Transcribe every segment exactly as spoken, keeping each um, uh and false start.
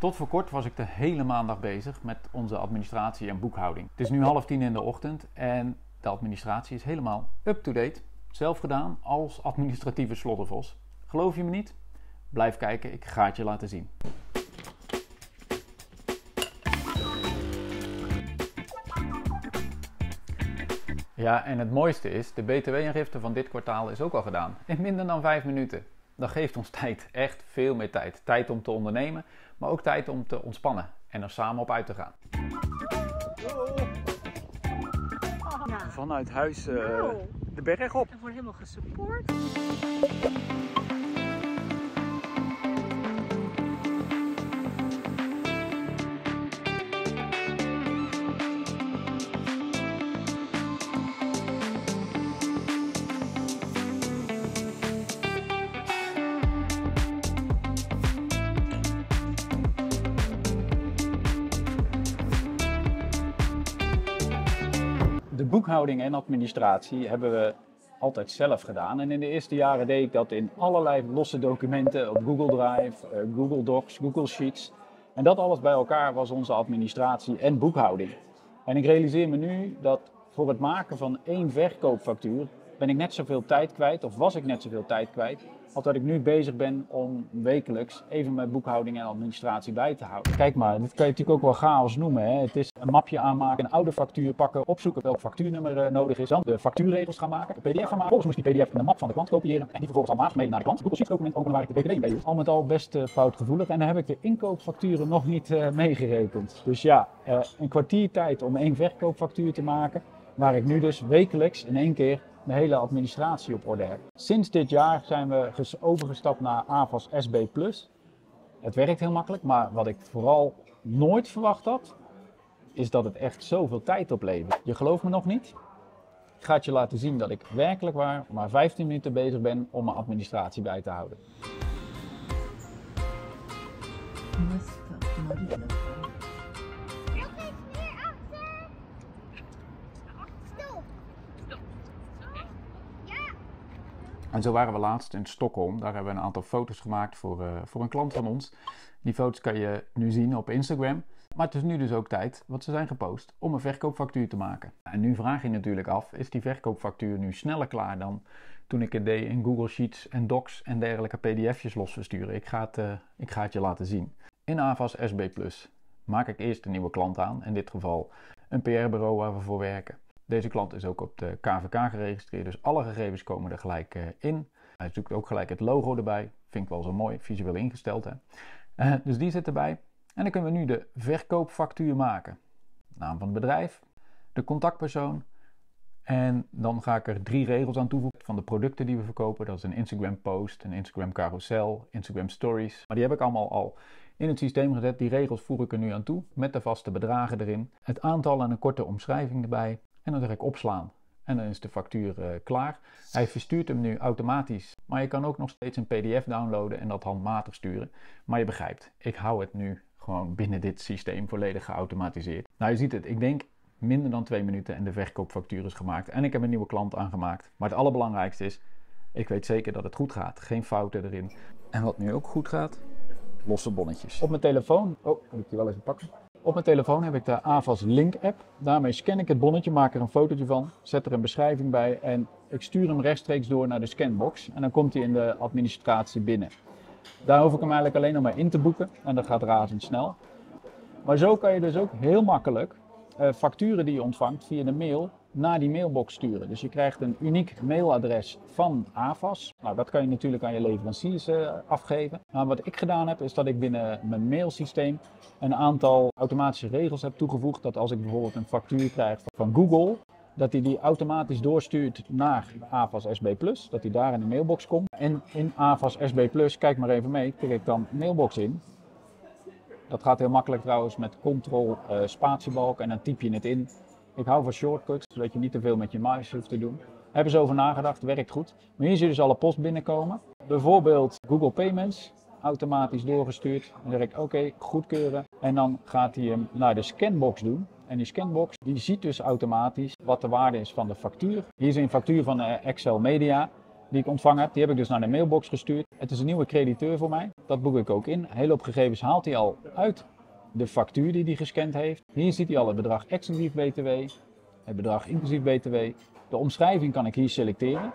Tot voor kort was ik de hele maandag bezig met onze administratie en boekhouding. Het is nu half tien in de ochtend en de administratie is helemaal up-to-date. Zelf gedaan als administratieve sloddervos. Geloof je me niet? Blijf kijken, ik ga het je laten zien. Ja, en het mooiste is, de B T W-aangifte van dit kwartaal is ook al gedaan. In minder dan vijf minuten. Dat geeft ons tijd, echt veel meer tijd. Tijd om te ondernemen, maar ook tijd om te ontspannen en er samen op uit te gaan. Vanuit huis uh, de berg op. We worden helemaal gesupport. De boekhouding en administratie hebben we altijd zelf gedaan. En in de eerste jaren deed ik dat in allerlei losse documenten op Google Drive, uh, Google Docs, Google Sheets. En dat alles bij elkaar was onze administratie en boekhouding. En ik realiseer me nu dat voor het maken van één verkoopfactuur ben ik net zoveel tijd kwijt, of was ik net zoveel tijd kwijt, als dat ik nu bezig ben om wekelijks even mijn boekhouding en administratie bij te houden. Kijk maar, dit kan je natuurlijk ook wel chaos noemen. Hè? Het is een mapje aanmaken, een oude factuur pakken, opzoeken welk factuurnummer uh, nodig is, dan de factuurregels gaan maken, een P D F gaan maken. Vervolgens moest die P D F in de map van de klant kopiëren en die vervolgens allemaal mede naar de klant. Google Sheets document openen waar ik de B T W bij doe. Al met al best uh, foutgevoelig en dan heb ik de inkoopfacturen nog niet uh, meegerekend. Dus ja, uh, een kwartier tijd om één verkoopfactuur te maken, waar ik nu dus wekelijks in één keer de hele administratie op orde heb. Sinds dit jaar zijn we overgestapt naar AVAS S B plus. Het werkt heel makkelijk, maar wat ik vooral nooit verwacht had, is dat het echt zoveel tijd oplevert. Je gelooft me nog niet? Ik ga het je laten zien dat ik werkelijk waar maar vijftien minuten bezig ben om mijn administratie bij te houden. En zo waren we laatst in Stockholm. Daar hebben we een aantal foto's gemaakt voor, uh, voor een klant van ons. Die foto's kan je nu zien op Instagram. Maar het is nu dus ook tijd, wat ze zijn gepost, om een verkoopfactuur te maken. En nu vraag je natuurlijk af, is die verkoopfactuur nu sneller klaar dan toen ik het deed in Google Sheets en Docs en dergelijke P D F'jes los versturen? Ik ga het, uh, ik ga het je laten zien. In AVAS S B plus maak ik eerst een nieuwe klant aan. In dit geval een P R-bureau waar we voor werken. Deze klant is ook op de K V K geregistreerd, dus alle gegevens komen er gelijk uh, in. Hij zoekt ook gelijk het logo erbij. Vind ik wel zo mooi, visueel ingesteld. Hè? Uh, dus die zit erbij. En dan kunnen we nu de verkoopfactuur maken. Naam van het bedrijf, de contactpersoon. En dan ga ik er drie regels aan toevoegen van de producten die we verkopen. Dat is een Instagram post, een Instagram carousel, Instagram stories. Maar die heb ik allemaal al in het systeem gezet. Die regels voeg ik er nu aan toe met de vaste bedragen erin. Het aantal en een korte omschrijving erbij. En dan zeg ik opslaan. En dan is de factuur uh, klaar. Hij verstuurt hem nu automatisch. Maar je kan ook nog steeds een P D F downloaden en dat handmatig sturen. Maar je begrijpt, ik hou het nu gewoon binnen dit systeem volledig geautomatiseerd. Nou, je ziet het. Ik denk minder dan twee minuten en de verkoopfactuur is gemaakt. En ik heb een nieuwe klant aangemaakt. Maar het allerbelangrijkste is, ik weet zeker dat het goed gaat. Geen fouten erin. En wat nu ook goed gaat, losse bonnetjes. Op mijn telefoon, oh, moet ik die wel even pakken. Op mijn telefoon heb ik de AVAS Link app. Daarmee scan ik het bonnetje, maak er een fotootje van, zet er een beschrijving bij en ik stuur hem rechtstreeks door naar de scanbox. En dan komt hij in de administratie binnen. Daar hoef ik hem eigenlijk alleen nog maar in te boeken en dat gaat razendsnel. Maar zo kan je dus ook heel makkelijk uh, facturen die je ontvangt via de mail naar die mailbox sturen. Dus je krijgt een uniek mailadres van AVAS. Nou, dat kan je natuurlijk aan je leveranciers uh, afgeven. Maar wat ik gedaan heb, is dat ik binnen mijn mailsysteem een aantal automatische regels heb toegevoegd. Dat als ik bijvoorbeeld een factuur krijg van Google, dat hij die automatisch doorstuurt naar AVAS S B plus. Dat hij daar in de mailbox komt. En in AVAS S B plus, kijk maar even mee, tik ik dan mailbox in. Dat gaat heel makkelijk trouwens met Ctrl uh, spatiebalk en dan typ je het in. Ik hou van shortcuts, zodat je niet te veel met je muis hoeft te doen. Hebben ze over nagedacht, werkt goed. Maar hier zie je dus alle post binnenkomen. Bijvoorbeeld Google Payments, automatisch doorgestuurd. Dan zeg ik oké, okay, goedkeuren. En dan gaat hij hem naar de scanbox doen. En die scanbox die ziet dus automatisch wat de waarde is van de factuur. Hier is een factuur van uh, Excel Media die ik ontvangen heb. Die heb ik dus naar de mailbox gestuurd. Het is een nieuwe crediteur voor mij. Dat boek ik ook in. Een hele hoop gegevens haalt hij al uit de factuur die hij gescand heeft. Hier ziet hij al het bedrag exclusief B T W, het bedrag inclusief B T W. De omschrijving kan ik hier selecteren.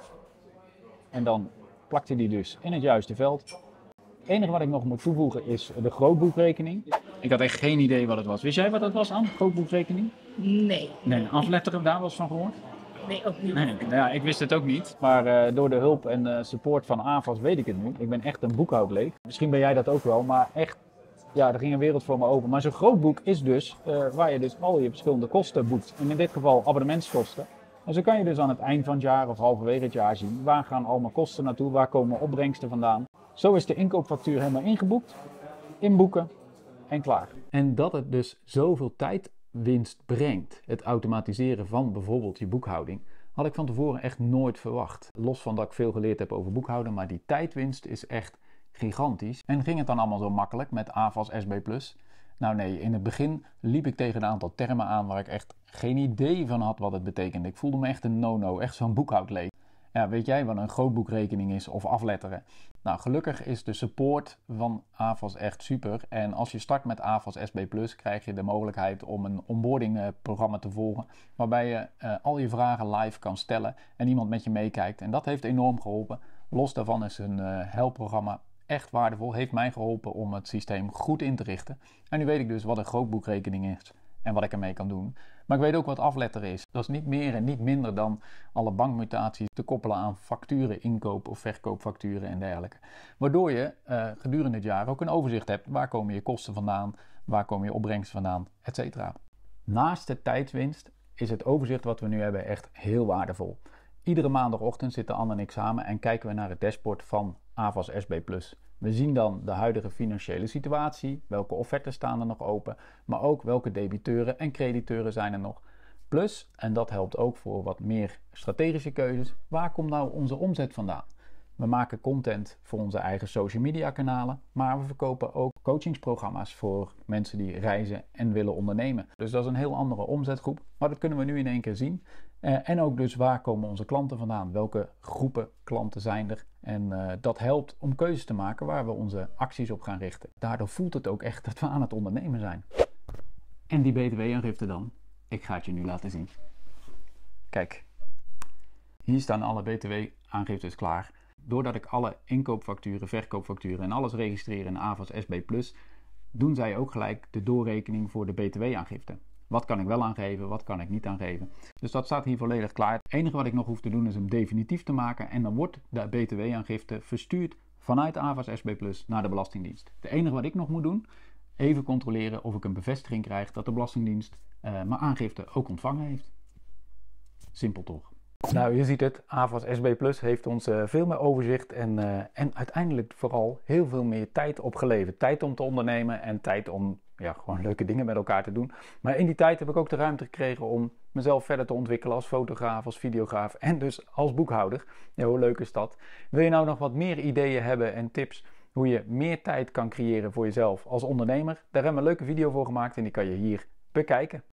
En dan plakt hij die dus in het juiste veld. Het enige wat ik nog moet toevoegen is de grootboekrekening. Ik had echt geen idee wat het was. Wist jij wat dat was, Anne? Grootboekrekening? Nee. Nee, afletteren, daar was van gehoord? Nee, ook niet. Nee, nou ja, ik wist het ook niet. Maar uh, door de hulp en uh, support van A V A S weet ik het nu. Ik ben echt een boekhoudleek. Misschien ben jij dat ook wel, maar echt, ja, er ging een wereld voor me open. Maar zo'n groot boek is dus uh, waar je dus al je verschillende kosten boekt. En in dit geval abonnementskosten. En zo kan je dus aan het eind van het jaar of halverwege het jaar zien, waar gaan al mijn kosten naartoe, waar komen opbrengsten vandaan. Zo is de inkoopfactuur helemaal ingeboekt, inboeken en klaar. En dat het dus zoveel tijdwinst brengt, het automatiseren van bijvoorbeeld je boekhouding, had ik van tevoren echt nooit verwacht. Los van dat ik veel geleerd heb over boekhouden, maar die tijdwinst is echt gigantisch. En ging het dan allemaal zo makkelijk met A V A S S B plus? Nou nee, in het begin liep ik tegen een aantal termen aan waar ik echt geen idee van had wat het betekende. Ik voelde me echt een no-no, echt zo'n boekhoudleek. Ja, weet jij wat een grootboekrekening is of afletteren? Nou, gelukkig is de support van A V A S echt super. En als je start met A V A S S B plus, krijg je de mogelijkheid om een onboarding programma te volgen, waarbij je uh, al je vragen live kan stellen en iemand met je meekijkt. En dat heeft enorm geholpen. Los daarvan is een uh, helpprogramma echt waardevol, heeft mij geholpen om het systeem goed in te richten. En nu weet ik dus wat een grootboekrekening is en wat ik ermee kan doen. Maar ik weet ook wat afletteren is. Dat is niet meer en niet minder dan alle bankmutaties te koppelen aan facturen, inkoop- of verkoopfacturen en dergelijke. Waardoor je uh, gedurende het jaar ook een overzicht hebt. Waar komen je kosten vandaan, waar komen je opbrengsten vandaan, et cetera. Naast de tijdswinst is het overzicht wat we nu hebben echt heel waardevol. Iedere maandagochtend zitten Anne en ik samen en kijken we naar het dashboard van A V A S S B plus. We zien dan de huidige financiële situatie, welke offerten staan er nog open, maar ook welke debiteuren en crediteuren zijn er nog. Plus, en dat helpt ook voor wat meer strategische keuzes, waar komt nou onze omzet vandaan? We maken content voor onze eigen social media kanalen, maar we verkopen ook coachingsprogramma's voor mensen die reizen en willen ondernemen. Dus dat is een heel andere omzetgroep, maar dat kunnen we nu in één keer zien. Uh, en ook dus waar komen onze klanten vandaan? Welke groepen klanten zijn er? En uh, dat helpt om keuzes te maken waar we onze acties op gaan richten. Daardoor voelt het ook echt dat we aan het ondernemen zijn. En die B T W-aangifte dan? Ik ga het je nu laten zien. Kijk, hier staan alle B T W-aangiftes klaar. Doordat ik alle inkoopfacturen, verkoopfacturen en alles registreer in A V A S S B plus, doen zij ook gelijk de doorrekening voor de B T W-aangifte. Wat kan ik wel aangeven, wat kan ik niet aangeven. Dus dat staat hier volledig klaar. Het enige wat ik nog hoef te doen is hem definitief te maken en dan wordt de B T W-aangifte verstuurd vanuit A V A S S B plus naar de Belastingdienst. Het enige wat ik nog moet doen, even controleren of ik een bevestiging krijg dat de Belastingdienst uh, mijn aangifte ook ontvangen heeft. Simpel toch? Nou, je ziet het, A V A S S B plus heeft ons uh, veel meer overzicht en, uh, en uiteindelijk vooral heel veel meer tijd opgeleverd. Tijd om te ondernemen en tijd om ja, gewoon leuke dingen met elkaar te doen. Maar in die tijd heb ik ook de ruimte gekregen om mezelf verder te ontwikkelen als fotograaf, als videograaf en dus als boekhouder. Ja, hoe leuk is dat? Wil je nou nog wat meer ideeën hebben en tips hoe je meer tijd kan creëren voor jezelf als ondernemer? Daar hebben we een leuke video voor gemaakt en die kan je hier bekijken.